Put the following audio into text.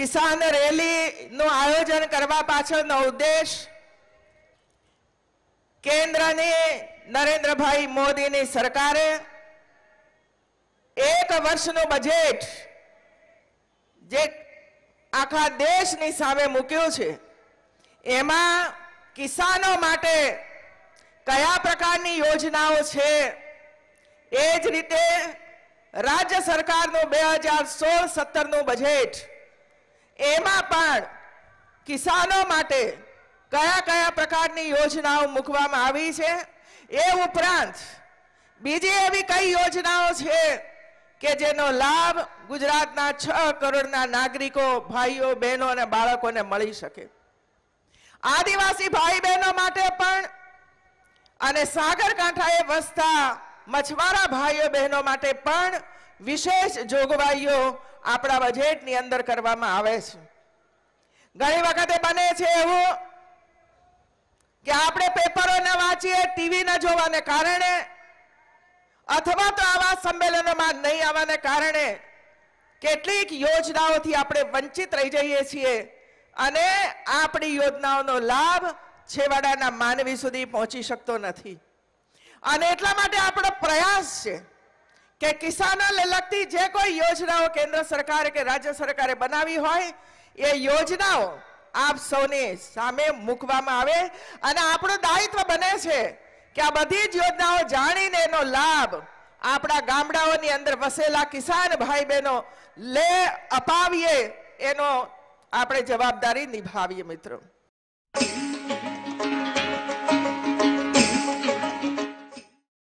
કિસાન રેલીનું આયોજન કરવા પાછળનો ઉદ્દેશ કેન્દ્રની નરેન્દ્રભાઈ મોદીની સરકારે 1 વર્ષનું બજેટ જે આખા દેશની સામે મૂક્યું છે એમાં કિસાનો માટે કયા પ્રકારની યોજનાઓ છે એ જ રીતે રાજ્ય સરકારનું 2016-17નું બજેટ એમાં પણ કિસાનો માટે કયા કયા પ્રકારની યોજનાઓ મૂકવામાં આવી છે એ ઉપરાંત બીજી એવી કઈ યોજનાઓ છે કે જેનો લાભ ગુજરાતના 6 કરોડના નાગરિકો ભાઈઓ બહેનો અને બાળકોને મળી શકે આદિવાસી ભાઈ બહેનો માટે પણ અને સાગરકાંઠાએ વસતા મછવારા ભાઈઓ બહેનો માટે પણ વિશેષ જોગવાઈઓ આપણા બજેટની અંદર કરવામાં આવે છે ઘણી વખતે બને છે એવું કે આપણે પેપરો ન વાંચીએ ટીવી ન જોવાને કારણે અથવા તો આવા સંમેલનોમાં નહીં આવવાને કારણે કેટલીક યોજનાઓથી આપણે વંચિત રહી જઈએ છીએ અને આપણી યોજનાઓનો લાભ છેવાડાના માનવી સુધી પહોંચી શકતો નથી અને એટલા માટે આપણો પ્રયાસ છે કે કિસાનોને લગતી જે કોઈ યોજનાઓ કેન્દ્ર સરકારે કે રાજ્ય સરકારે બનાવી હોય એ યોજનાઓ આપ સૌની સામે મૂકવામાં આવે અને આપણું દાયિત્વ બને છે કે આ બધી જ યોજનાઓ જાણીને એનો લાભ આપણા ગામડાઓની અંદર વસેલા કિસાન ભાઈ બહેનો અપાવીએ એનો આપણે જવાબદારી નિભાવીએ મિત્રો।